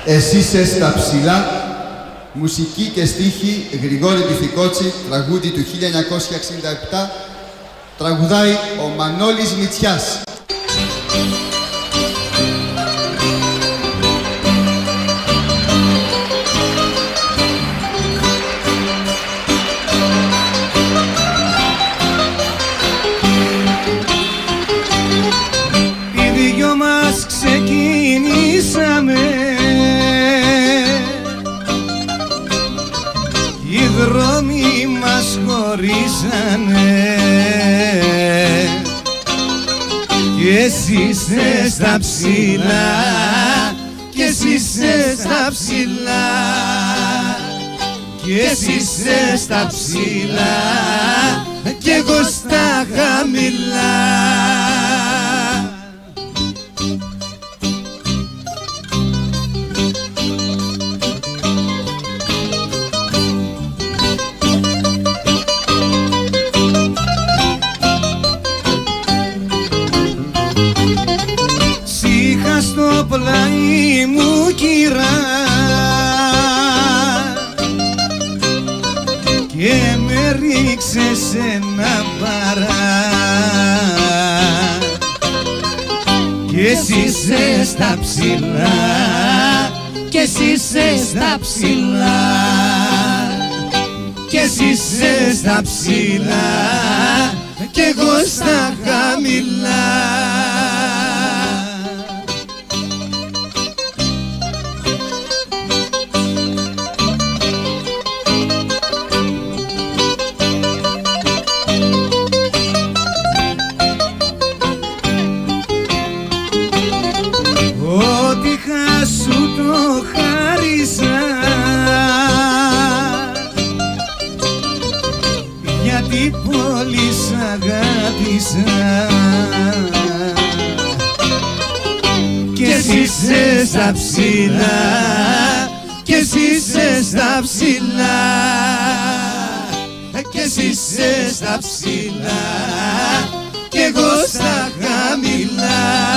Εσύ είσαι στα ψηλά, μουσική και στίχοι Γρηγόρη Μπιθικώτση, τραγούδι του 1967, τραγουδάει ο Μανώλης Μητσιάς. Οι δυο μας ξεκινήσαμε, οι δρόμοι μας χωρίσανε κι εσύ είσαι στα ψηλά, κι εσύ είσαι στα ψηλά, κι εσύ είσαι στα ψηλά κι εγώ στα χαμηλά. Στο πλάι μου κυρά και με ρίξε σε ένα παρά κι εσύ είσαι στα ψηλά, κι εσύ είσαι στα ψηλά, κι εσύ είσαι στα ψηλά κι εγώ στα χαμηλά. Γιατί πολύ σ' αγάπησα κι εσύ είσαι στα ψηλά, κι εσύ είσαι στα ψηλά, κι εσύ είσαι στα ψηλά κι εγώ στα χαμηλά.